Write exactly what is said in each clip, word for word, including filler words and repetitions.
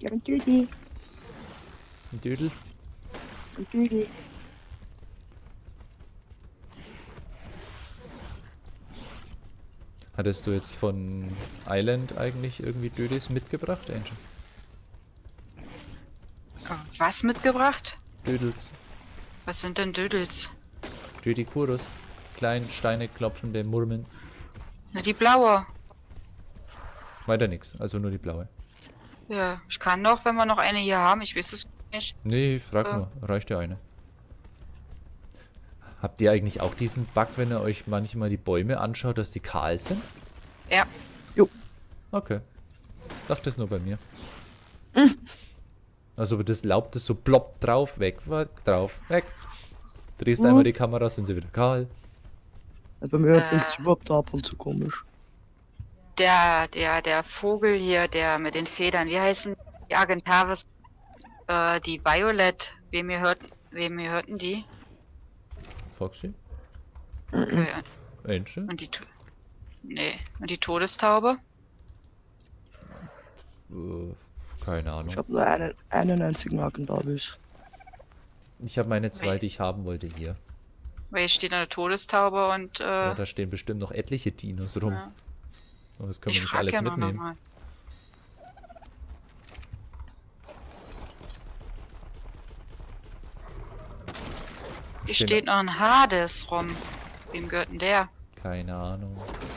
Ja, ein Dödel. Ein Dödel? Ein Dödel. Hattest du jetzt von Island eigentlich irgendwie Dödels mitgebracht, Angel? Was mitgebracht? Dödels. Was sind denn Dödels? Dödikurus. Klein, Steine klopfende Murmeln. Na, die blaue. Weiter nix, also nur die blaue. Ja, ich kann noch, wenn wir noch eine hier haben. Ich weiß es nicht. Nee, frag Ja. nur. Reicht ja eine. Habt ihr eigentlich auch diesen Bug, wenn ihr euch manchmal die Bäume anschaut, dass die kahl sind? Ja. Jo. Okay. Dachte es nur bei mir. Mhm. Also das Laub, das so plopp drauf, weg, weg, drauf, weg. Drehst Mhm. einmal die Kamera, sind sie wieder kahl. Ja, bei mir Äh. klingt es überhaupt ab und zu komisch. Der, der, der Vogel hier, der mit den Federn, wie heißen die Argentavis? Äh, die Violet. Wem ihr hört, wem ihr hörten die? Foxy? Okay. Angel? Und die, To- nee, und die Todestaube? Äh, keine Ich Ahnung. habe nur einen, einen einzigen Argentavis. Ich habe meine zwei, Wei- die ich haben wollte, hier. Weil hier steht eine Todestaube und, äh, Ja, da stehen bestimmt noch etliche Dinos rum. ja. Aber das können Ich wir nicht frag alles ja noch mitnehmen. mal. Hier Stehen- steht noch ein Hades rum. Wem gehört denn der? Keine Ahnung.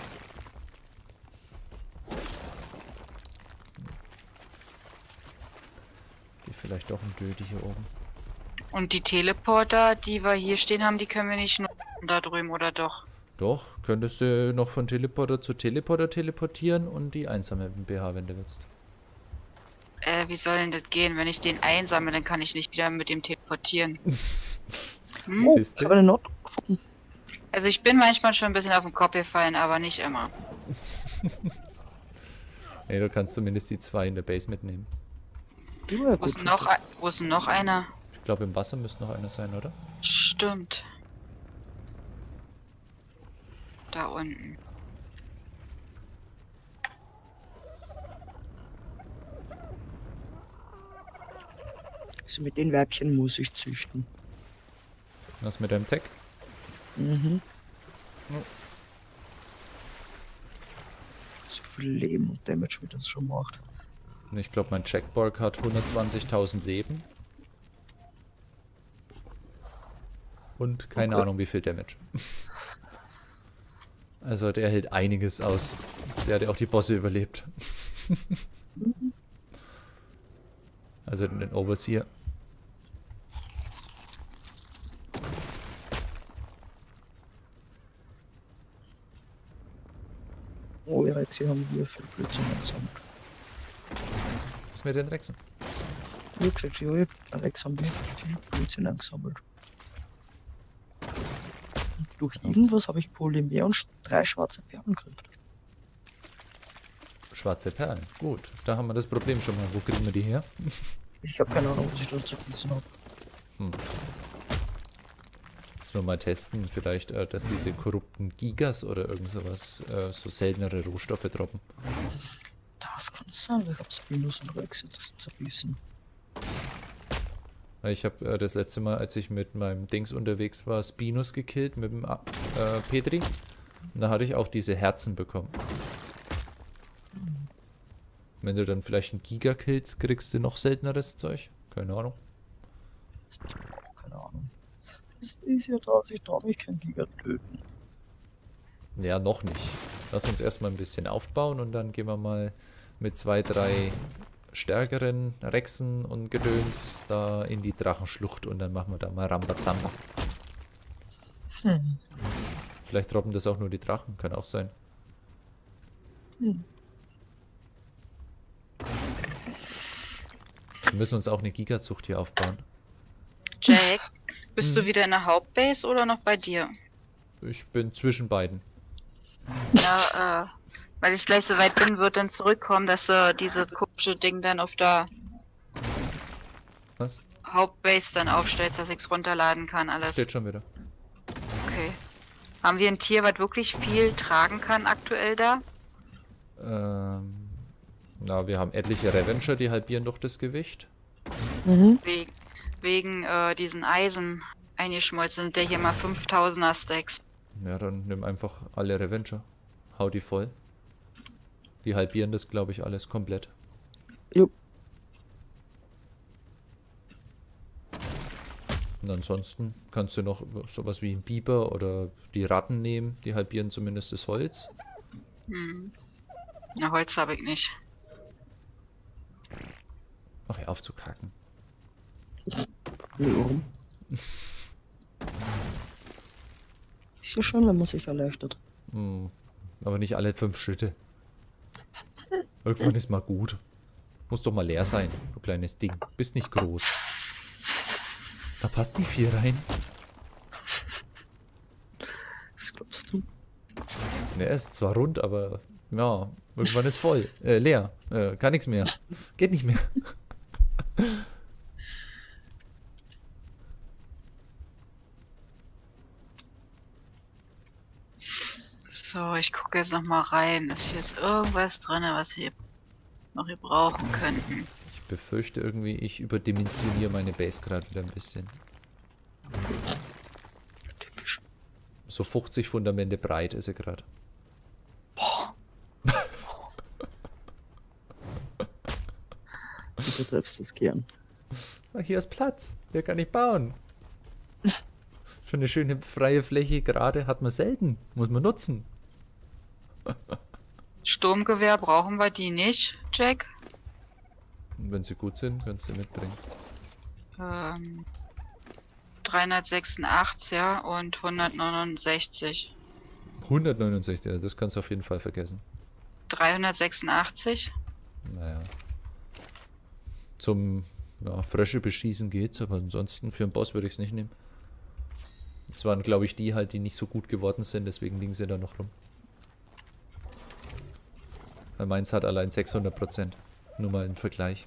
Hier vielleicht doch ein Dödi hier oben. Und die Teleporter, die wir hier stehen haben, die können wir nicht nutzen da drüben, oder doch? Doch, könntest du noch von Teleporter zu Teleporter teleportieren und die einsammeln mit dem B H, wenn du willst. Äh, wie soll denn das gehen? Wenn ich den einsammle, dann kann ich nicht wieder mit dem teleportieren. Hm? Oh, Siehste? ich habe eine Not gefunden. Also ich bin manchmal schon ein bisschen auf den Kopf gefallen, aber nicht immer. Ey, du kannst zumindest die zwei in der Base mitnehmen. Die war ja Wo ist gut. denn noch, ein- wo ist denn noch einer? Ich glaube, im Wasser müsste noch einer sein, oder? Stimmt. Da unten. Also mit den Weibchen muss ich züchten. Was mit deinem Tech? Mhm. Ja. So viel Leben und Damage, wie das schon macht. Ich glaube, mein Jackborg hat hundertzwanzigtausend Leben. Und keine Okay. Ahnung, wie viel Damage. Also der hält einiges aus. Der hat ja auch die Bosse überlebt. Also den Overseer. Oh ja, sie haben hier viel Blödsinn angesammelt. Was mit den Rexen? Wie gesagt, ja, Alex haben wir viel Blödsinn angesammelt. Und durch irgendwas habe ich Polymer und drei schwarze Perlen gekriegt. Schwarze Perlen. Gut, da haben wir das Problem schon mal. Wo kriegen wir die her? Ich habe keine Ahnung, was ich da zu bieten habe. Hm. Müssen wir mal testen, vielleicht, äh, dass diese korrupten Gigas oder irgend sowas, äh, so seltenere Rohstoffe droppen. Das kann sein, ich habe Spinus und Rex jetzt zerbissen. Weil Ich habe äh, das letzte Mal, als ich mit meinem Dings unterwegs war, Spinus gekillt mit dem äh, Petri. Und da hatte ich auch diese Herzen bekommen. Wenn du dann vielleicht einen Giga killst, kriegst du noch selteneres Zeug. Keine Ahnung. Keine Ahnung. Es ist ja drauf, ich traue mich kein Giga töten. Ja, noch nicht. Lass uns erstmal ein bisschen aufbauen und dann gehen wir mal mit zwei, drei stärkeren Rexen und Gedöns da in die Drachenschlucht und dann machen wir da mal Rambazamba. Hm. Vielleicht droppen das auch nur die Drachen, kann auch sein. Hm. Wir müssen uns auch eine Gigazucht hier aufbauen. Jack, bist Hm. du wieder in der Hauptbase oder noch bei dir? Ich bin zwischen beiden. Ja, äh, weil ich gleich so weit bin, wird dann zurückkommen, dass du dieses komische Ding dann auf der Was? Hauptbase dann aufstellst, dass ich's runterladen kann, alles. Steht schon wieder. Okay. Haben wir ein Tier, was wirklich viel tragen kann aktuell da? Ähm, Na, wir haben etliche Revenger, die halbieren doch das Gewicht. Mhm. Wegen, wegen äh, diesen Eisen eingeschmolzen sind der hier mal fünftausender Stacks. Ja, dann nimm einfach alle Revenger. Hau die voll. Die halbieren das, glaube ich, alles komplett. Jupp. Und ansonsten kannst du noch sowas wie ein Biber oder die Ratten nehmen. Die halbieren zumindest das Holz. Hm. Na, Holz habe ich nicht. Ach ja, aufzukacken. Warum? Ist ja schon, wenn man sich erleichtert. Hm. Aber nicht alle fünf Schritte. Irgendwann ist mal gut. Muss doch mal leer sein, du kleines Ding. Bist nicht groß. Da passt nicht viel rein. Was glaubst du? Ne, er ist zwar rund, aber ja, irgendwann ist voll. Äh, leer. Äh, kann nichts mehr. Geht nicht mehr. So, ich gucke jetzt noch mal rein. Ist hier jetzt irgendwas drin, was wir noch hier brauchen könnten? Ich befürchte irgendwie, ich überdimensioniere meine Base gerade wieder ein bisschen. Typisch. So fünfzig Fundamente breit ist er gerade. Du betreibst das gern. Ah, hier ist Platz. Hier kann ich bauen. So eine schöne freie Fläche gerade hat man selten. Muss man nutzen. Sturmgewehr brauchen wir die nicht, Jack. Und wenn sie gut sind, kannst du mitbringen. Ähm, dreihundertsechsundachtzig, ja, und hundertneunundsechzig. hundertneunundsechzig, ja, das kannst du auf jeden Fall vergessen. dreihundertsechsundachtzig? Naja. Zum ja, Frösche beschießen geht's, aber ansonsten für einen Boss würde ich es nicht nehmen. Das waren, glaube ich, die halt, die nicht so gut geworden sind, deswegen liegen sie da noch rum. Weil meins hat allein sechshundert Prozent. Nur mal im Vergleich.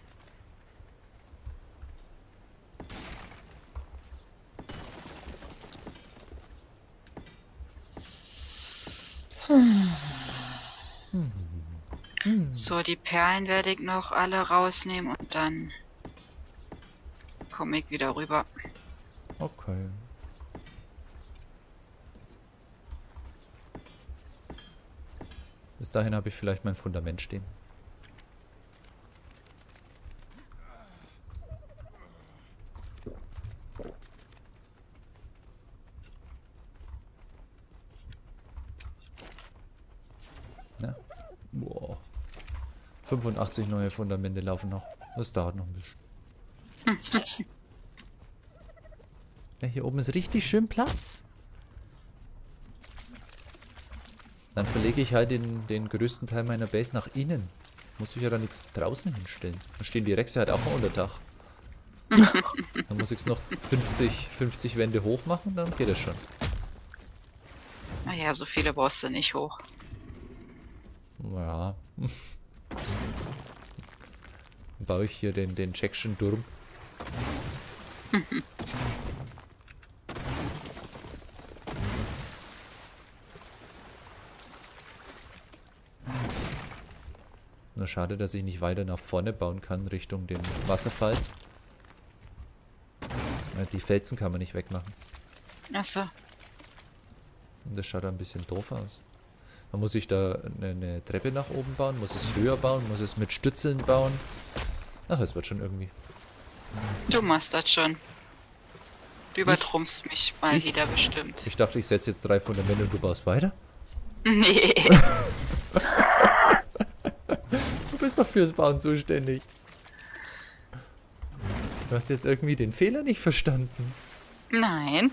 So, die Perlen werde ich noch alle rausnehmen und dann komme ich wieder rüber. Okay. Bis dahin habe ich vielleicht mein Fundament stehen. Ja. Boah. fünfundachtzig neue Fundamente laufen noch. Das dauert noch ein bisschen. Ja, hier oben ist richtig schön Platz. Dann verlege ich halt den, den größten Teil meiner Base nach innen. Muss ich ja da nichts draußen hinstellen. Dann stehen die Rechse halt auch mal unter Dach. Dann muss ich es noch fünfzig, fünfzig Wände hoch machen, dann geht es schon. Naja, so viele brauchst du nicht hoch. Ja. Dann baue ich hier den, den Jackson Turm. Nur schade, dass ich nicht weiter nach vorne bauen kann, Richtung den Wasserfall. Ja, die Felsen kann man nicht wegmachen. Achso. Und das schaut ein bisschen doof aus. Man muss sich da eine, eine Treppe nach oben bauen, muss es höher bauen, muss es mit Stützeln bauen. Ach, es wird schon irgendwie. Du machst das schon. Du übertrumpfst mich mal Ich? wieder bestimmt. Ich dachte, ich setze jetzt drei Fundamente und du baust weiter. Nee. Du bist doch fürs Bauen zuständig. Du hast jetzt irgendwie den Fehler nicht verstanden. Nein.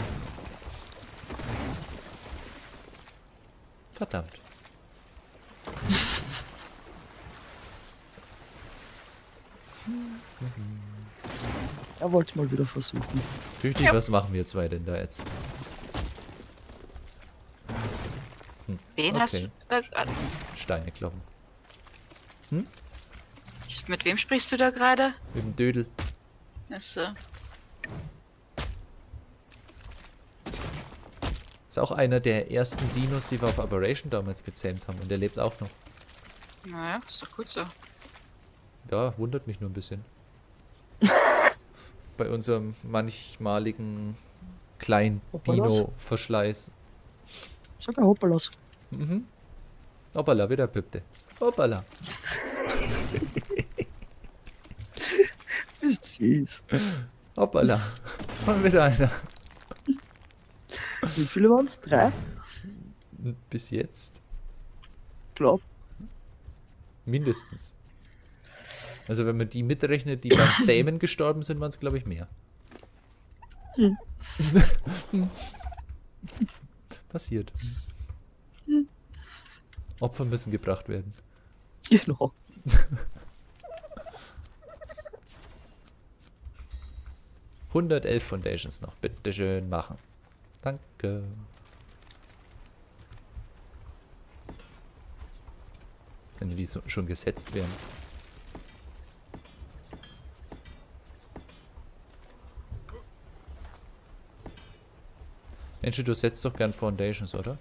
Verdammt. Er wollte es mal wieder versuchen. Tüchtig, Ja. was machen wir zwei denn da jetzt? Hm, Den hast okay. du. Das, ah, Steine kloppen. ich- mit wem sprichst du da gerade? Mit dem Dödel. Achso. Ist auch einer der ersten Dinos, die wir auf Operation damals gezähmt haben. Und der lebt auch noch. Naja, ist doch gut so. Ja, wundert mich nur ein bisschen. Bei unserem manchmaligen kleinen Hoppalas. Dino-Verschleiß. Sag ein Hoppalas. Mhm. Hoppala, wieder Püpte. Hoppala. Bist fies. Hoppala. Und wieder einer. Wie viele waren es? Drei? Bis jetzt. Glaub. Mindestens. Also wenn man die mitrechnet, die beim Zähmen gestorben sind, waren es glaube ich mehr. Hm. Passiert. Opfer müssen gebracht werden. Genau. hundertelf Foundations noch. Bitteschön machen. Danke. Wenn die so schon gesetzt wären. Mensch, du setzt doch gern Foundations, oder?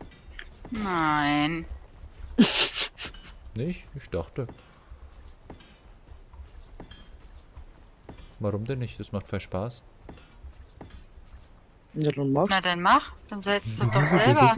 Nein. Nicht? Ich dachte. Warum denn nicht? Das macht voll Spaß. Ja, dann mach. Na dann mach. Dann setzt es doch selber.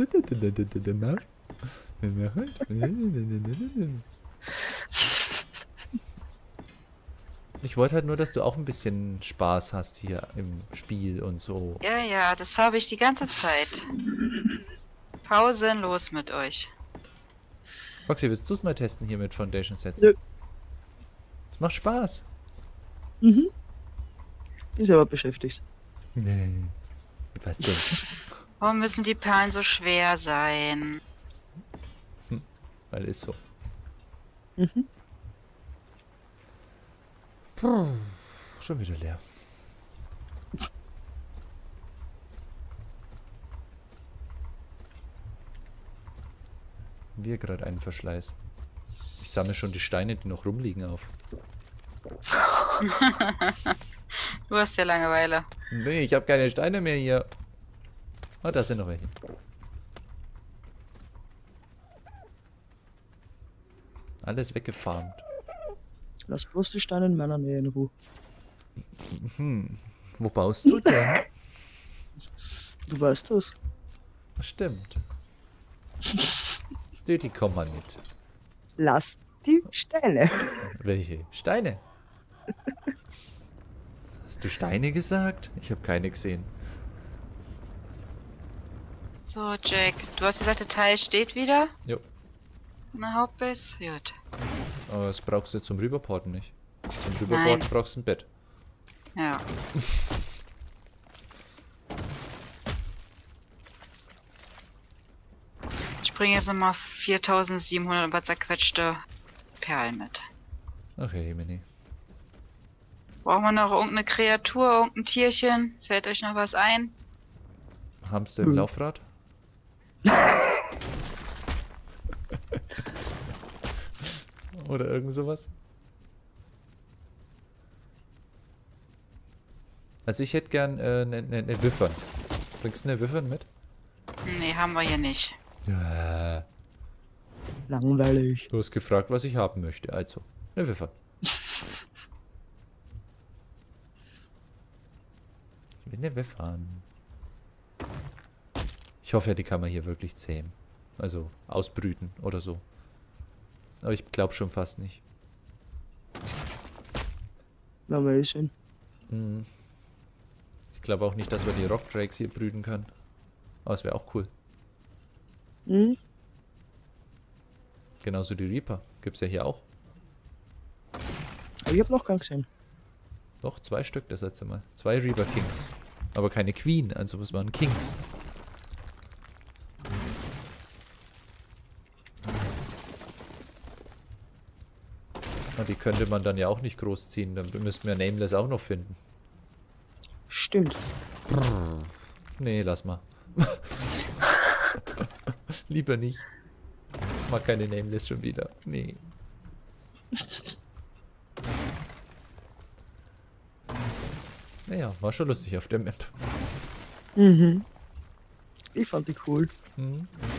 Ich wollte halt nur, dass du auch ein bisschen Spaß hast hier im Spiel und so. Ja, ja, das habe ich die ganze Zeit. Pausenlos mit euch. Roxy, willst du es mal testen hier mit Foundation Sets? Ja. Es macht Spaß. Mhm. Bin selber beschäftigt. Nee. Was denn? Warum müssen die Perlen so schwer sein? Weil ist so. Mhm. Puh, schon wieder leer. Wir gerade einen Verschleiß. Ich sammle schon die Steine, die noch rumliegen, auf. Du hast ja Langeweile. Nee, ich habe keine Steine mehr hier. Oh, da sind noch welche. Alles weggefarmt. Lass bloß die Steine in meiner Nähe in Ruhe. Hm. Wo baust du denn? Du weißt das. Stimmt. Die, die kommen mal mit. Lass die Steine. Welche? Steine? Hast du Steine gesagt? Ich habe keine gesehen. So, Jack, du hast gesagt, der Teil steht wieder? Jo. In der Hauptbase? Gut. Aber das brauchst du zum Rüberporten nicht. Zum Nein. Rüberporten brauchst du ein Bett. Ja. Ich bringe jetzt nochmal viertausendsiebenhundert über zerquetschte Perlen mit. Ach ja, Jemini. Brauchen wir noch irgendeine Kreatur, irgendein Tierchen? Fällt euch noch was ein? Hamster im Hm. Laufrad? Oder irgend sowas? Also ich hätte gern eine äh, ne, ne, ne Wiffern. Bringst du eine Wiffern mit? Nee, haben wir hier nicht. Ja. Langweilig. Du hast gefragt, was ich haben möchte. Also, eine Wiffern. Ich will eine Wiffern. Ich hoffe, die kann man hier wirklich zähmen. Also ausbrüten oder so. Aber ich glaube schon fast nicht. Na, mal sehen. Mhm. Ich glaube auch nicht, dass wir die Rock Drakes hier brüten können. Aber es wäre auch cool. Mhm. Genauso die Reaper. Gibt's ja hier auch. Aber ich hab noch keinen gesehen. Doch, zwei Stück das letzte Mal. Zwei Reaper Kings. Aber keine Queen, also was waren Kings. Na, die könnte man dann ja auch nicht großziehen. Dann müssten wir Nameless auch noch finden. Stimmt. Nee, lass mal. Lieber nicht. Mag keine Nameless schon wieder. Nee. Naja, war schon lustig auf der Map. Mhm. Ich fand die cool. Mhm.